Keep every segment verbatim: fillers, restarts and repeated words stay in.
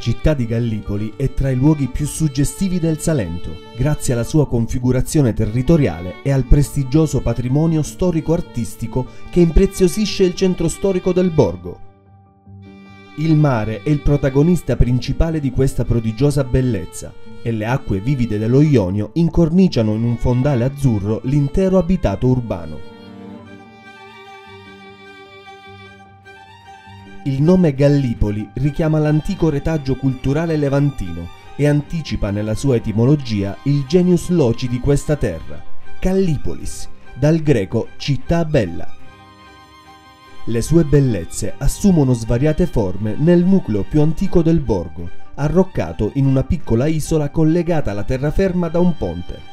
città di Gallipoli è tra i luoghi più suggestivi del Salento, grazie alla sua configurazione territoriale e al prestigioso patrimonio storico-artistico che impreziosisce il centro storico del borgo. Il mare è il protagonista principale di questa prodigiosa bellezza e le acque vivide dello Ionio incorniciano in un fondale azzurro l'intero abitato urbano. Il nome Gallipoli richiama l'antico retaggio culturale levantino e anticipa nella sua etimologia il genius loci di questa terra, Gallipolis, dal greco città bella. Le sue bellezze assumono svariate forme nel nucleo più antico del borgo, arroccato in una piccola isola collegata alla terraferma da un ponte.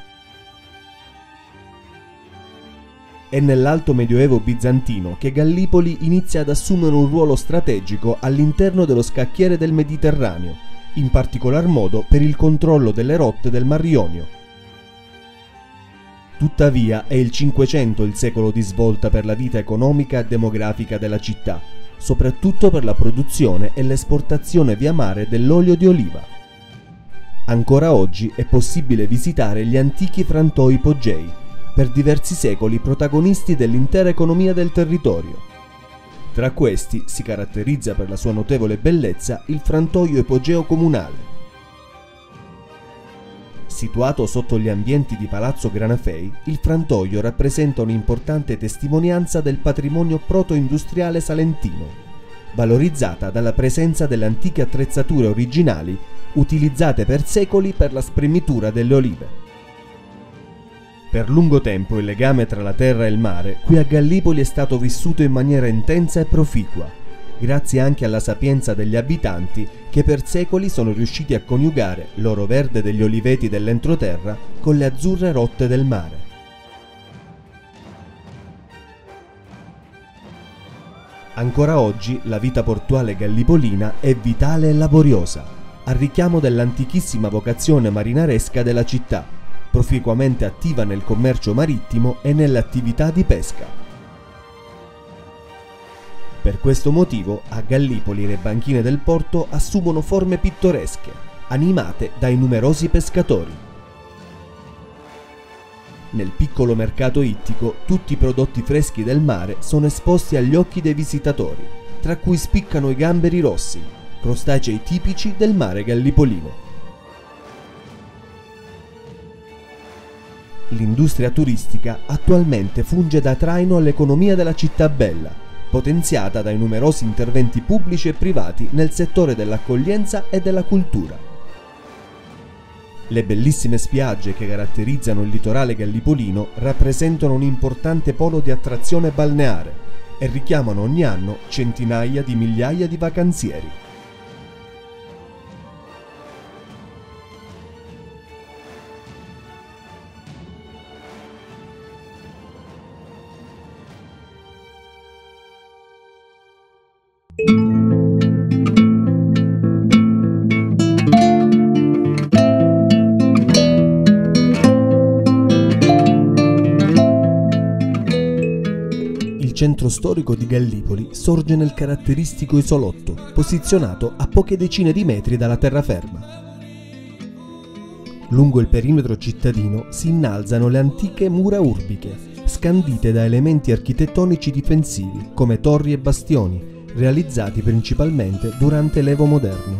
È nell'alto medioevo bizantino che Gallipoli inizia ad assumere un ruolo strategico all'interno dello scacchiere del Mediterraneo, in particolar modo per il controllo delle rotte del Mar Ionio. Tuttavia è il Cinquecento il secolo di svolta per la vita economica e demografica della città, soprattutto per la produzione e l'esportazione via mare dell'olio di oliva. Ancora oggi è possibile visitare gli antichi frantoi Poggei, per diversi secoli protagonisti dell'intera economia del territorio. Tra questi si caratterizza per la sua notevole bellezza il frantoio ipogeo comunale. Situato sotto gli ambienti di Palazzo Granafei, il frantoio rappresenta un'importante testimonianza del patrimonio proto-industriale salentino, valorizzata dalla presenza delle antiche attrezzature originali utilizzate per secoli per la spremitura delle olive. Per lungo tempo il legame tra la terra e il mare qui a Gallipoli è stato vissuto in maniera intensa e proficua, grazie anche alla sapienza degli abitanti che per secoli sono riusciti a coniugare l'oro verde degli oliveti dell'entroterra con le azzurre rotte del mare. Ancora oggi la vita portuale gallipolina è vitale e laboriosa, a richiamo dell'antichissima vocazione marinaresca della città, proficuamente attiva nel commercio marittimo e nelle attività di pesca. Per questo motivo a Gallipoli le banchine del porto assumono forme pittoresche, animate dai numerosi pescatori. Nel piccolo mercato ittico tutti i prodotti freschi del mare sono esposti agli occhi dei visitatori, tra cui spiccano i gamberi rossi, crostacei tipici del mare gallipolino. L'industria turistica attualmente funge da traino all'economia della città bella, potenziata dai numerosi interventi pubblici e privati nel settore dell'accoglienza e della cultura. Le bellissime spiagge che caratterizzano il litorale gallipolino rappresentano un importante polo di attrazione balneare e richiamano ogni anno centinaia di migliaia di vacanzieri. Il centro storico di Gallipoli sorge nel caratteristico isolotto, posizionato a poche decine di metri dalla terraferma. Lungo il perimetro cittadino si innalzano le antiche mura urbiche, scandite da elementi architettonici difensivi come torri e bastioni, realizzati principalmente durante l'Evo moderno.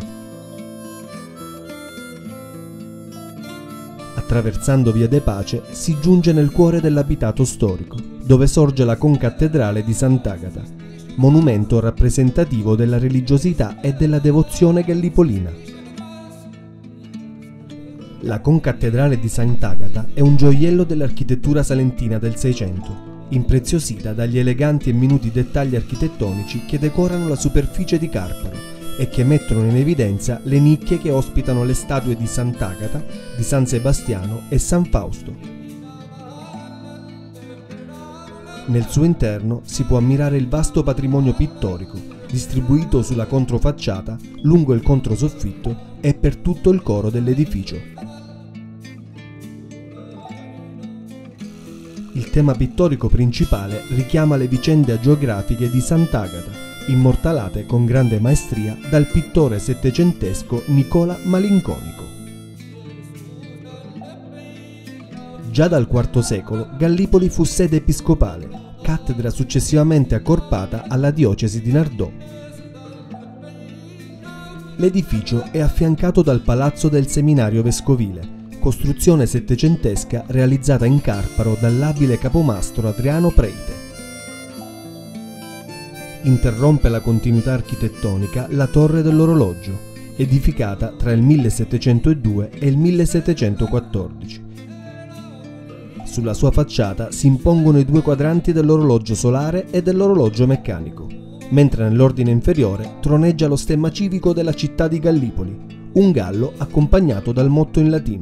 Attraversando via De Pace si giunge nel cuore dell'abitato storico, dove sorge la concattedrale di Sant'Agata, monumento rappresentativo della religiosità e della devozione gallipolina. La concattedrale di Sant'Agata è un gioiello dell'architettura salentina del Seicento, impreziosita dagli eleganti e minuti dettagli architettonici che decorano la superficie di Carparo e che mettono in evidenza le nicchie che ospitano le statue di Sant'Agata, di San Sebastiano e San Fausto. Nel suo interno si può ammirare il vasto patrimonio pittorico, distribuito sulla controfacciata, lungo il controsoffitto e per tutto il coro dell'edificio. Il tema pittorico principale richiama le vicende agiografiche di Sant'Agata, immortalate con grande maestria dal pittore settecentesco Nicola Malinconico. Già dal quarto secolo Gallipoli fu sede episcopale, cattedra successivamente accorpata alla diocesi di Nardò. L'edificio è affiancato dal palazzo del seminario vescovile, costruzione settecentesca realizzata in Carparo dall'abile capomastro Adriano Preite. Interrompe la continuità architettonica la torre dell'orologio, edificata tra il millesettecentodue e il millesettecentoquattordici. Sulla sua facciata si impongono i due quadranti dell'orologio solare e dell'orologio meccanico, mentre nell'ordine inferiore troneggia lo stemma civico della città di Gallipoli, un gallo accompagnato dal motto in latino.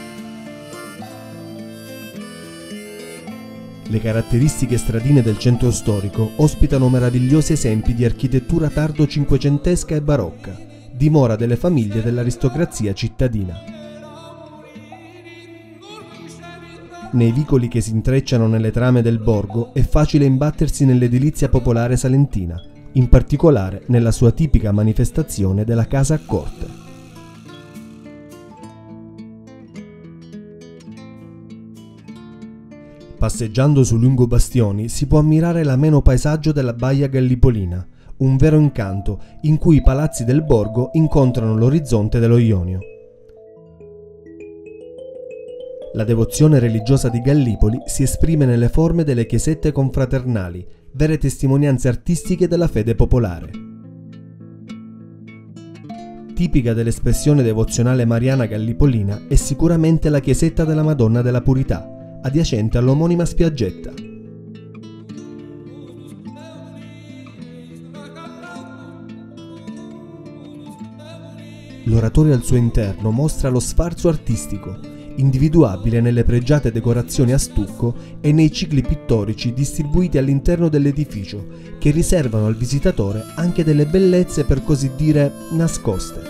Le caratteristiche stradine del centro storico ospitano meravigliosi esempi di architettura tardo cinquecentesca e barocca, dimora delle famiglie dell'aristocrazia cittadina. Nei vicoli che si intrecciano nelle trame del borgo è facile imbattersi nell'edilizia popolare salentina, in particolare nella sua tipica manifestazione della casa a corte. Passeggiando su lungo bastioni si può ammirare l'ameno paesaggio della baia gallipolina, un vero incanto in cui i palazzi del borgo incontrano l'orizzonte dello Ionio. La devozione religiosa di Gallipoli si esprime nelle forme delle chiesette confraternali, vere testimonianze artistiche della fede popolare. Tipica dell'espressione devozionale mariana gallipolina è sicuramente la chiesetta della Madonna della Purità, adiacente all'omonima spiaggetta. L'oratorio al suo interno mostra lo sfarzo artistico, individuabile nelle pregiate decorazioni a stucco e nei cicli pittorici distribuiti all'interno dell'edificio, che riservano al visitatore anche delle bellezze per così dire nascoste.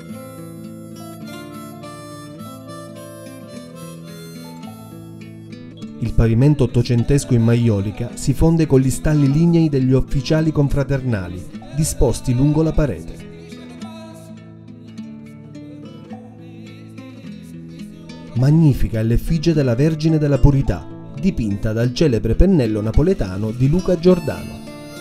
Il pavimento ottocentesco in maiolica si fonde con gli stalli lignei degli ufficiali confraternali, disposti lungo la parete. Magnifica è l'effigie della Vergine della Purità, dipinta dal celebre pennello napoletano di Luca Giordano.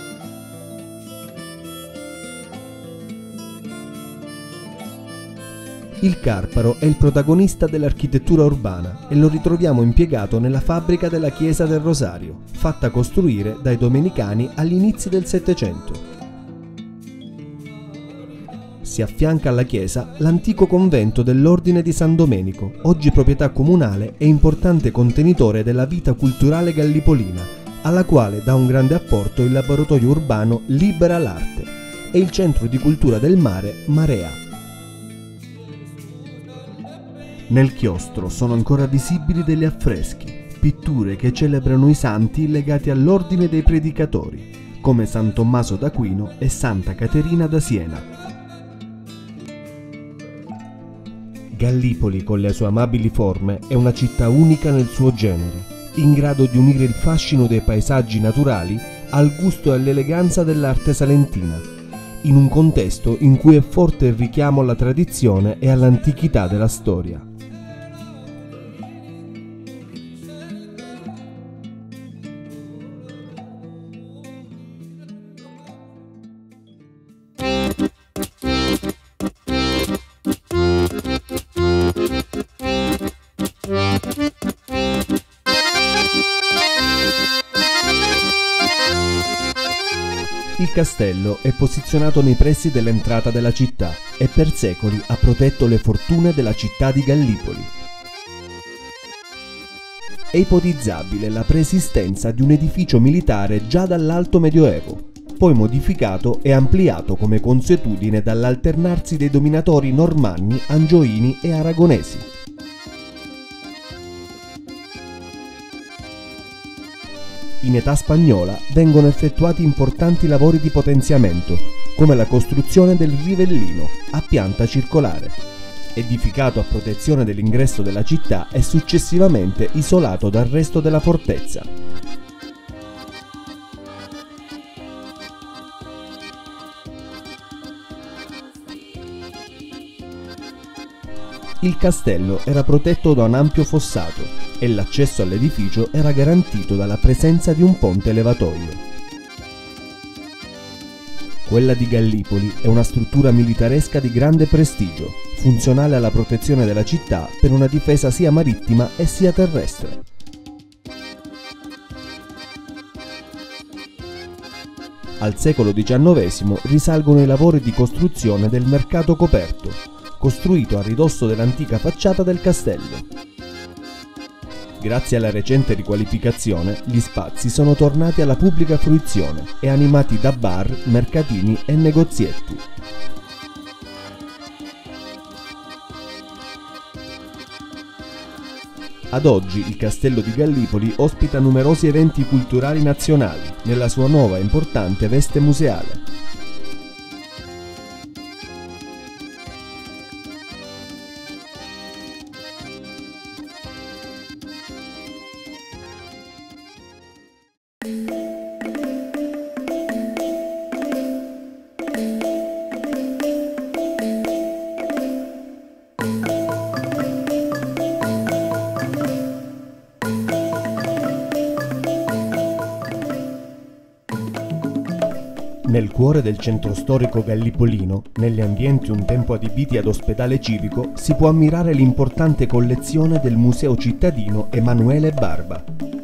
Il Carparo è il protagonista dell'architettura urbana e lo ritroviamo impiegato nella fabbrica della Chiesa del Rosario, fatta costruire dai Domenicani agli inizi del Settecento. Si affianca alla chiesa l'antico convento dell'Ordine di San Domenico, oggi proprietà comunale e importante contenitore della vita culturale gallipolina, alla quale dà un grande apporto il laboratorio urbano Libera l'Arte e il centro di cultura del mare Marea. Nel chiostro sono ancora visibili degli affreschi, pitture che celebrano i santi legati all'ordine dei predicatori, come San Tommaso d'Aquino e Santa Caterina da Siena. Gallipoli, con le sue amabili forme, è una città unica nel suo genere, in grado di unire il fascino dei paesaggi naturali al gusto e all'eleganza dell'arte salentina, in un contesto in cui è forte il richiamo alla tradizione e all'antichità della storia. Il castello è posizionato nei pressi dell'entrata della città e per secoli ha protetto le fortune della città di Gallipoli. È ipotizzabile la preesistenza di un edificio militare già dall'Alto Medioevo, poi modificato e ampliato come consuetudine dall'alternarsi dei dominatori normanni, angioini e aragonesi. In età spagnola vengono effettuati importanti lavori di potenziamento, come la costruzione del Rivellino, a pianta circolare, edificato a protezione dell'ingresso della città e successivamente isolato dal resto della fortezza. Il castello era protetto da un ampio fossato e l'accesso all'edificio era garantito dalla presenza di un ponte levatoio. Quella di Gallipoli è una struttura militaresca di grande prestigio, funzionale alla protezione della città per una difesa sia marittima e sia terrestre. Al secolo diciannovesimo risalgono i lavori di costruzione del mercato coperto, costruito a ridosso dell'antica facciata del castello. Grazie alla recente riqualificazione, gli spazi sono tornati alla pubblica fruizione e animati da bar, mercatini e negozietti. Ad oggi il Castello di Gallipoli ospita numerosi eventi culturali nazionali nella sua nuova e importante veste museale. Nel cuore del centro storico gallipolino, negli ambienti un tempo adibiti ad ospedale civico, si può ammirare l'importante collezione del Museo cittadino Emanuele Barba.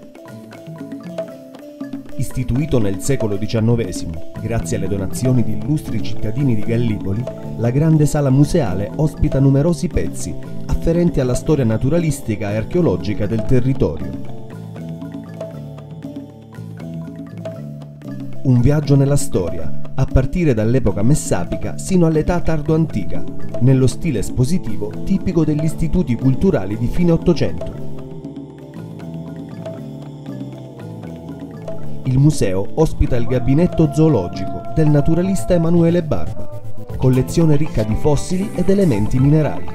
Istituito nel secolo diciannovesimo, grazie alle donazioni di illustri cittadini di Gallipoli, la grande sala museale ospita numerosi pezzi afferenti alla storia naturalistica e archeologica del territorio. Un viaggio nella storia, a partire dall'epoca messapica sino all'età tardo-antica, nello stile espositivo tipico degli istituti culturali di fine Ottocento. Il museo ospita il gabinetto zoologico del naturalista Emanuele Barba, collezione ricca di fossili ed elementi minerali.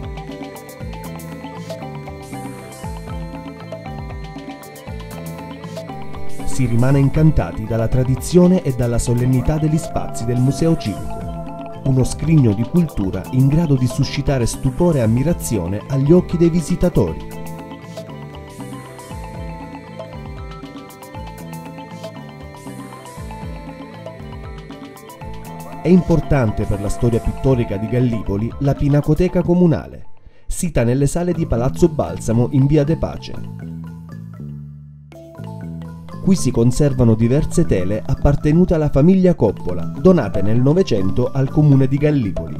Si rimane incantati dalla tradizione e dalla solennità degli spazi del Museo Civico, uno scrigno di cultura in grado di suscitare stupore e ammirazione agli occhi dei visitatori. È importante per la storia pittorica di Gallipoli la Pinacoteca Comunale, sita nelle sale di Palazzo Balsamo in via De Pace. Qui si conservano diverse tele appartenute alla famiglia Coppola, donate nel Novecento al comune di Gallipoli.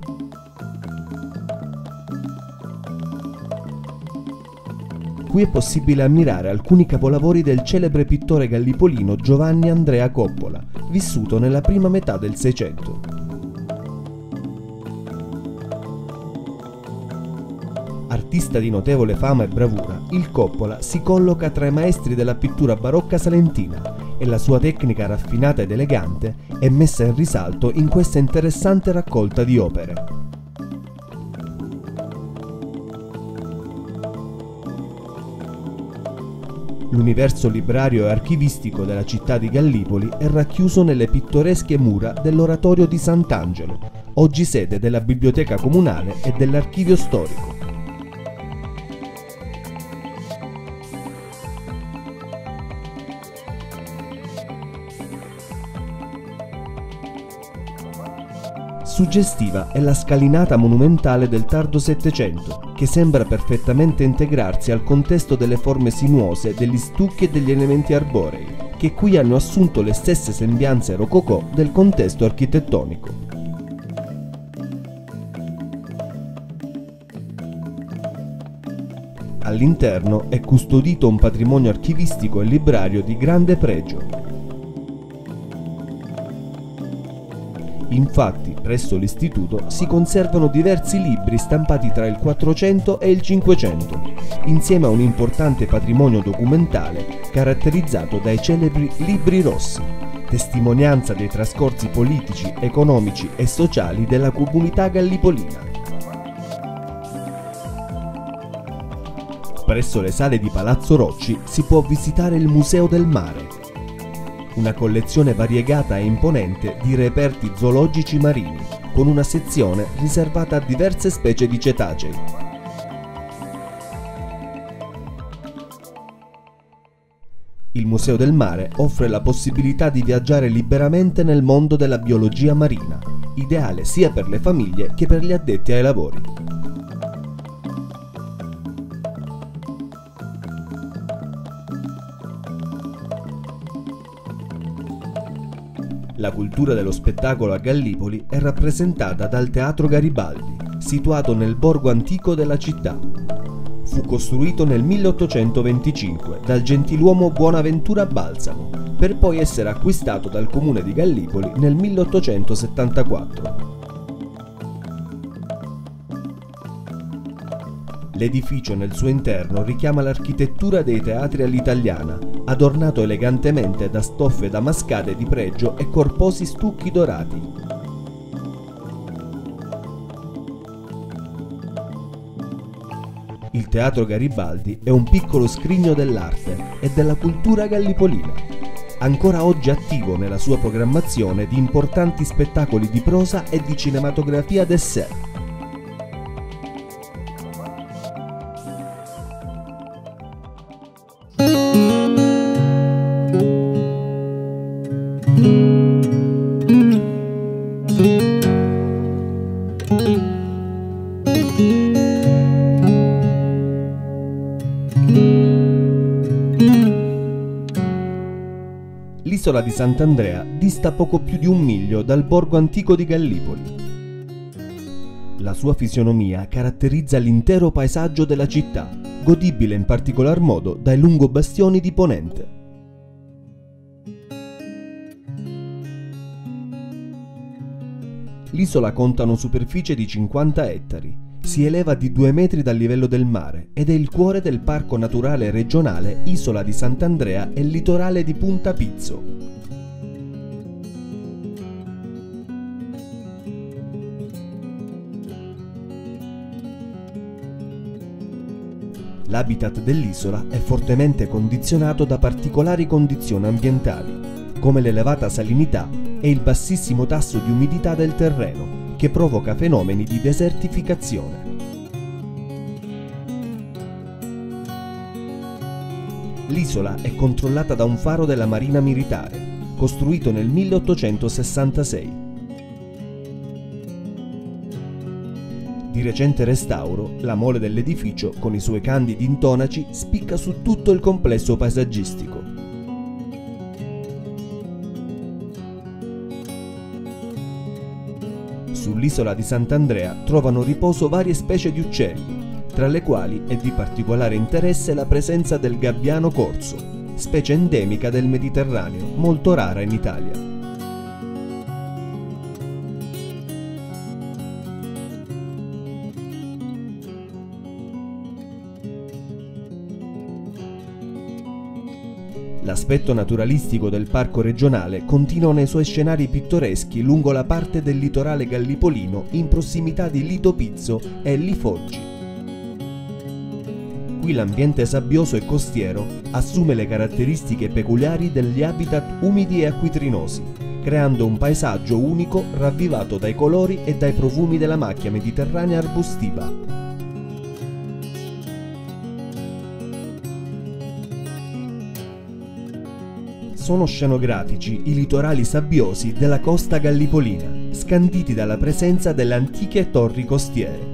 Qui è possibile ammirare alcuni capolavori del celebre pittore gallipolino Giovanni Andrea Coppola, vissuto nella prima metà del Seicento. Artista di notevole fama e bravura, il Coppola si colloca tra i maestri della pittura barocca salentina e la sua tecnica raffinata ed elegante è messa in risalto in questa interessante raccolta di opere. L'universo librario e archivistico della città di Gallipoli è racchiuso nelle pittoresche mura dell'oratorio di Sant'Angelo, oggi sede della biblioteca comunale e dell'archivio storico. Suggestiva è la scalinata monumentale del tardo Settecento, che sembra perfettamente integrarsi al contesto delle forme sinuose degli stucchi e degli elementi arborei, che qui hanno assunto le stesse sembianze rococò del contesto architettonico. All'interno è custodito un patrimonio archivistico e librario di grande pregio. Infatti, presso l'istituto si conservano diversi libri stampati tra il Quattrocento e il Cinquecento, insieme a un importante patrimonio documentale caratterizzato dai celebri libri rossi, testimonianza dei trascorsi politici, economici e sociali della comunità gallipolina. Presso le sale di Palazzo Rocci si può visitare il Museo del Mare, una collezione variegata e imponente di reperti zoologici marini, con una sezione riservata a diverse specie di cetacei. Il Museo del Mare offre la possibilità di viaggiare liberamente nel mondo della biologia marina, ideale sia per le famiglie che per gli addetti ai lavori. La cultura dello spettacolo a Gallipoli è rappresentata dal Teatro Garibaldi, situato nel borgo antico della città. Fu costruito nel milleottocentoventicinque dal gentiluomo Buonaventura Balsamo, per poi essere acquistato dal comune di Gallipoli nel milleottocentosettantaquattro. L'edificio nel suo interno richiama l'architettura dei teatri all'italiana, adornato elegantemente da stoffe damascate di pregio e corposi stucchi dorati. Il Teatro Garibaldi è un piccolo scrigno dell'arte e della cultura gallipolina, ancora oggi attivo nella sua programmazione di importanti spettacoli di prosa e di cinematografia d'essai. L'isola di Sant'Andrea dista poco più di un miglio dal borgo antico di Gallipoli. La sua fisionomia caratterizza l'intero paesaggio della città, godibile in particolar modo dai lungobastioni di ponente. L'isola conta una superficie di cinquanta ettari, si eleva di due metri dal livello del mare ed è il cuore del Parco Naturale Regionale Isola di Sant'Andrea e Litorale di Punta Pizzo. L'habitat dell'isola è fortemente condizionato da particolari condizioni ambientali, come l'elevata salinità e il bassissimo tasso di umidità del terreno, che provoca fenomeni di desertificazione. L'isola è controllata da un faro della Marina Militare, costruito nel milleottocentosessantasei. Di recente restauro, la mole dell'edificio, con i suoi candidi intonaci, spicca su tutto il complesso paesaggistico. Sull'isola di Sant'Andrea trovano riposo varie specie di uccelli, tra le quali è di particolare interesse la presenza del gabbiano corso, specie endemica del Mediterraneo, molto rara in Italia. L'aspetto naturalistico del parco regionale continua nei suoi scenari pittoreschi lungo la parte del litorale gallipolino in prossimità di Lito Pizzo e Lifoggi. Qui l'ambiente sabbioso e costiero assume le caratteristiche peculiari degli habitat umidi e acquitrinosi, creando un paesaggio unico ravvivato dai colori e dai profumi della macchia mediterranea arbustiva. Sono scenografici i litorali sabbiosi della costa gallipolina, scanditi dalla presenza delle antiche torri costiere.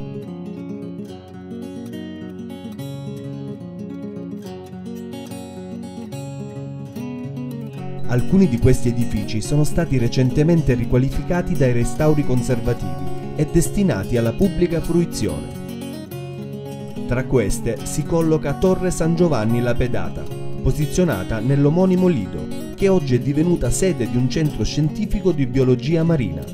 Alcuni di questi edifici sono stati recentemente riqualificati dai restauri conservativi e destinati alla pubblica fruizione. Tra queste si colloca Torre San Giovanni la Pedata, posizionata nell'omonimo lido, che oggi è divenuta sede di un centro scientifico di biologia marina.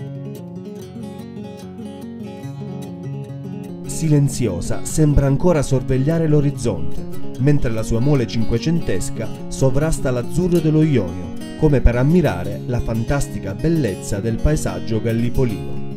Silenziosa sembra ancora sorvegliare l'orizzonte, mentre la sua mole cinquecentesca sovrasta l'azzurro dello Ionio, come per ammirare la fantastica bellezza del paesaggio gallipolino.